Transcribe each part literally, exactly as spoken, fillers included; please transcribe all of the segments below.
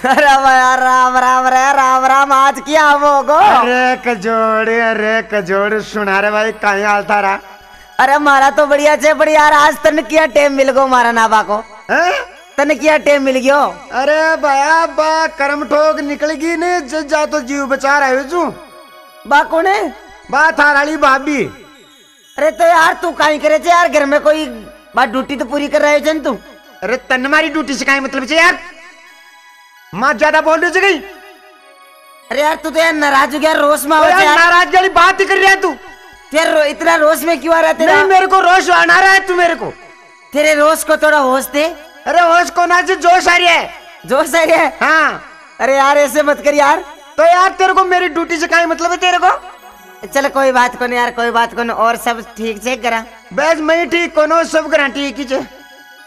अरे भैया राम राम रे राम राम आज क्या होगो। अरे कजोड़ अरे कजोड़ सुना रे भाई कहीं हाल थारा। अरे मारा तो बढ़िया छे बढ़िया आज तन किया टेम मिल गो मारा नाबा को तन किया टेम मिल गयो। अरे भैया बा कर्म ठोक निकलेगी ने जा तो जीव बचा रहे हो बा कोने बा थाराली भाभी। अरे तो यार तू काई करे छे यार घर में कोई बात ड्यूटी तो पूरी कर रहे हो तू। अरे तन मारी ड्यूटी से काई मतलब छे यार मां ज्यादा बोल रही गई। अरे यार तू तो यार नाराज हो गया रोष में यार नाराज वाली बात ही कर रहा है तू यार रो, इतना रोष में क्यों आ रहा तेरा। नहीं मेरे को रोष आना रहा है तू मेरे को तेरे रोष को थोड़ा होश दे। अरे होश को ना जो जोश आ रही है जोश आ रही है हाँ। अरे यार ऐसे मत कर यार। तो यार तेरे को मेरी ड्यूटी से क्या मतलब है तेरे को। चल कोई बात को नहीं यार कोई बात को नहीं और सब ठीक से करा बस मैं ठीक कोनो सब करा ठीक ही छे।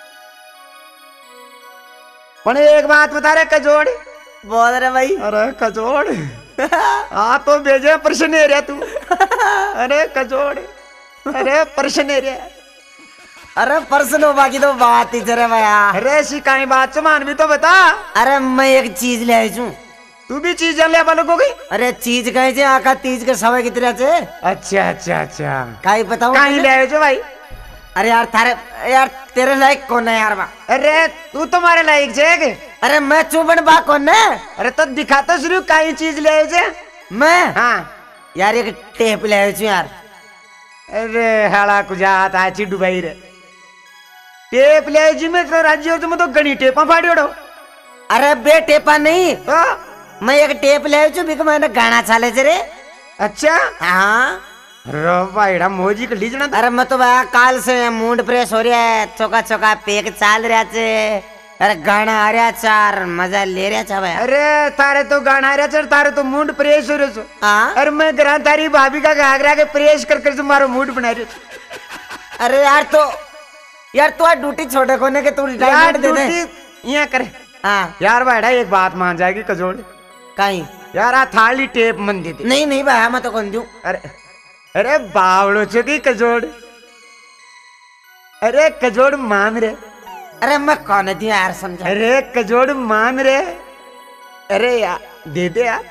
पण एक बात बता रहे कजोड़ बोल रहे भाई। अरे कजोड़ आ तो भेजे प्रश्न एरिया तू। अरे कजोड़ अरे प्रश्न एरिया अरे पर्सन हो बाकी तो बात ही चले भैया। अरे शिकाई बात से मान भी तो बता। अरे मैं एक चीज ले आई छू तू भी चीज ले वालों को गई। अरे चीज कहे छे आका तीज के समय कितने छे। अच्छा अच्छा अच्छा काई बताऊं काई ले आए छे भाई। अरे यार थारे यार तेरे लायक कौन है यार बा। अरे तू तुम्हारे लायक छे। अरे मैं चुबन बा कौन है। अरे तो दिखा तो शुरू काई चीज ले आए छे। मैं हाँ यार एक टेप ले आए छू यार। अरे हाड़ा कुजात आची डुबाई रे टेप ले जी में तो राज्य हो तुम तो गणी टेपा फाड़ी उड़ो। अरे बे टेपा नहीं तो मैं एक टेप ले आए छू बिक मैंने गाना चाले छे रे। अच्छा हाँ रो भाईड़ा मोजी कर लीजना। अरे मैं तो भैया काल से मूड फ्रेश हो रहा है चौका चौका पेक चाल रहा छे। अरे गाना आ रहा चार मजा ले रहा छा भैया। अरे तारे तो गाना आ रहा चल तारे तो मूड फ्रेश हो रहे छो। हाँ अरे मैं ग्रां तारी भाभी का घाघरा के फ्रेश कर कर तुम्हारा मूड बना रही। अरे यार तो यार तू आज ड्यूटी छोड़े कोने के तू रिटायरमेंट दे दे यहाँ करे। हाँ यार भाईड़ा एक बात मान जाएगी कजोड़ कहीं यार आ थाली टेप मन दे दे। नहीं नहीं भैया मैं तो कौन दूं। अरे अरे बावड़ो चुकी कजोड़ अरे कजोड़ मान रे। अरे मैं कौन दिया यार समझा। अरे कजोड़ मान रे। अरे यार दे दे यार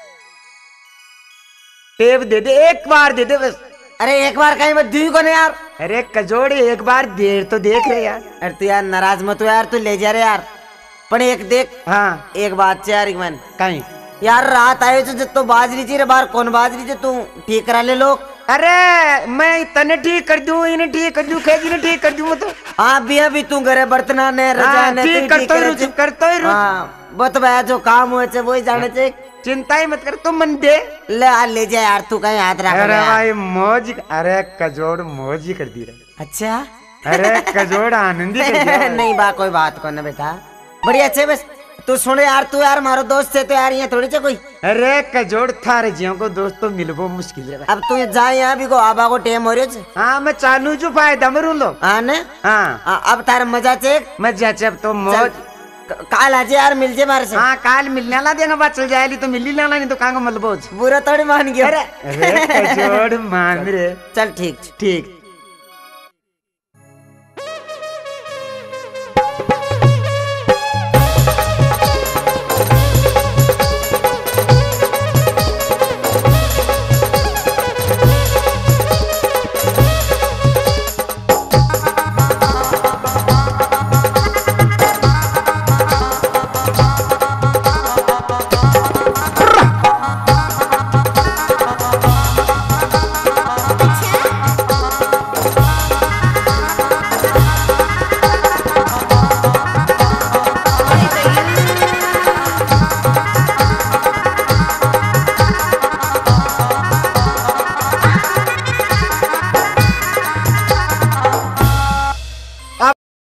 टेप दे दे एक बार दे दे बस। अरे एक बार कहीं मैं दी को नहीं यार। अरे कजोड़ एक बार देर तो देख रहे यार। अरे तू यार नाराज मत हो यार तू ले जा रहे यार पण एक देख। हाँ एक बात यार एक मन कहीं यार रात आयो जो तो बाजरी ची रे बार कौन बाजरी जो तू ठीक करा ले लोग। अरे मैं तने ठीक कर दूं इन्हें ठीक कर दूं खेजी ने ठीक कर दूं तो हाँ भी अभी तू घरे बर्तना ने रजा ने ठीक करतो ही रुचि करतो ही रुचि। हाँ बत भैया जो काम हुए चे वही जाने चे चिंता ही मत कर तू मन दे ले आ ले जा यार तू कहीं हाथ रख। अरे भाई मौज अरे कजोड़ मौज ही कर दी रहे। अच्छा अरे कजोड़ आनंदी कर दिया। नहीं बा कोई बात को ना बेटा बढ़िया अच्छे बस तू सुन यार तू यार मारो दोस्त है तो यार ये थोड़ी चे कोई। अरे कजोड़ थारे जियों को दोस्तों मिलबो मुश्किल है। अब तू जा यहाँ भी को आबा को टेम हो रही है। हाँ मैं चालू जो फायदा मरू लो। हाँ ने हाँ अब तार मजा चे मजा जब तो मौज काल आजे यार मिल जे मारे से। हाँ काल मिलने ला देगा बात चल जाएगी तो मिल ही लेना नहीं तो कहाँ को मलबोज बुरा थोड़ी मान गया। अरे कजोड़ मान रे चल ठीक ठीक।